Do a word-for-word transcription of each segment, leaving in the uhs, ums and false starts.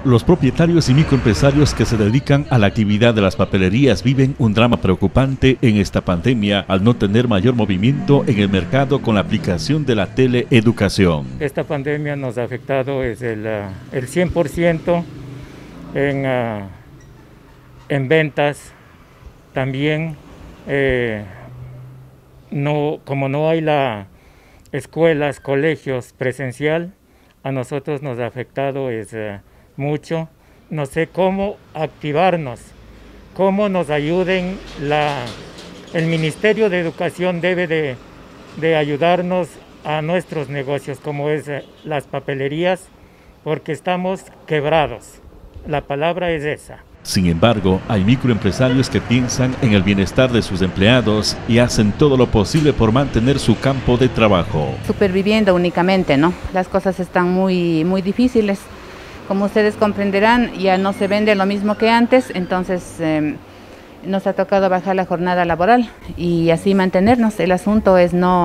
Los propietarios y microempresarios que se dedican a la actividad de las papelerías viven un drama preocupante en esta pandemia al no tener mayor movimiento en el mercado con la aplicación de la teleeducación. Esta pandemia nos ha afectado es el, uh, el cien por ciento en, uh, en ventas. También, eh, no, como no hay la escuelas, colegios presencial, a nosotros nos ha afectado es, uh, mucho. No sé cómo activarnos, cómo nos ayuden. La, el Ministerio de Educación debe de, de ayudarnos a nuestros negocios, como es uh, las papelerías, porque estamos quebrados. La palabra es esa. Sin embargo, hay microempresarios que piensan en el bienestar de sus empleados y hacen todo lo posible por mantener su campo de trabajo. Superviviendo únicamente, ¿no? Las cosas están muy, muy difíciles. Como ustedes comprenderán, ya no se vende lo mismo que antes, entonces eh, nos ha tocado bajar la jornada laboral y así mantenernos. El asunto es no...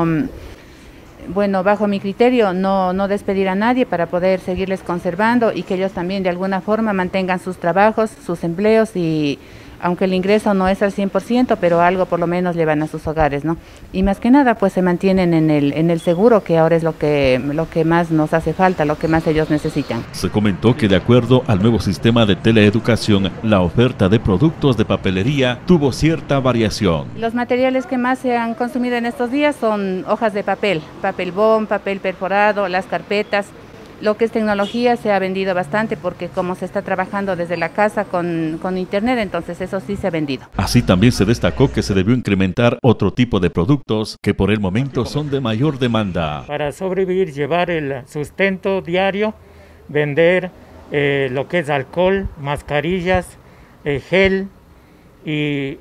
Bueno, bajo mi criterio, no, no despedir a nadie para poder seguirles conservando y que ellos también de alguna forma mantengan sus trabajos, sus empleos y aunque el ingreso no es al cien por ciento, pero algo por lo menos llevan a sus hogares, ¿no? Y más que nada, pues se mantienen en el, en el seguro, que ahora es lo que, lo que más nos hace falta, lo que más ellos necesitan. Se comentó que de acuerdo al nuevo sistema de teleeducación, la oferta de productos de papelería tuvo cierta variación. Los materiales que más se han consumido en estos días son hojas de papel, papel bond, papel perforado, las carpetas. Lo que es tecnología se ha vendido bastante porque como se está trabajando desde la casa con, con internet, entonces eso sí se ha vendido. Así también se destacó que se debió incrementar otro tipo de productos que por el momento son de mayor demanda. Para sobrevivir, llevar el sustento diario, vender eh, lo que es alcohol, mascarillas, eh, gel y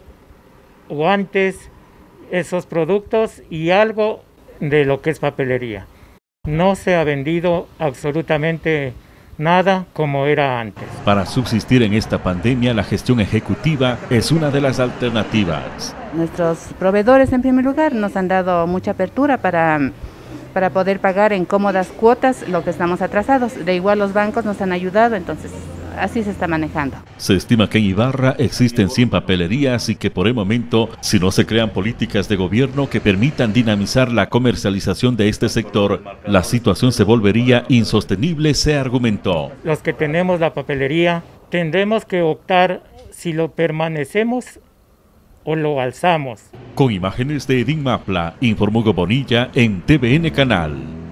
guantes, esos productos y algo de lo que es papelería. No se ha vendido absolutamente nada como era antes. Para subsistir en esta pandemia, la gestión ejecutiva es una de las alternativas. Nuestros proveedores, en primer lugar, nos han dado mucha apertura para, para poder pagar en cómodas cuotas lo que estamos atrasados. De igual los bancos nos han ayudado, entonces así se está manejando. Se estima que en Ibarra existen cien papelerías y que por el momento, si no se crean políticas de gobierno que permitan dinamizar la comercialización de este sector, la situación se volvería insostenible, se argumentó. Los que tenemos la papelería tendremos que optar si lo permanecemos o lo alzamos. Con imágenes de Edín Mapla, informó Hugo Bonilla en T V N Canal.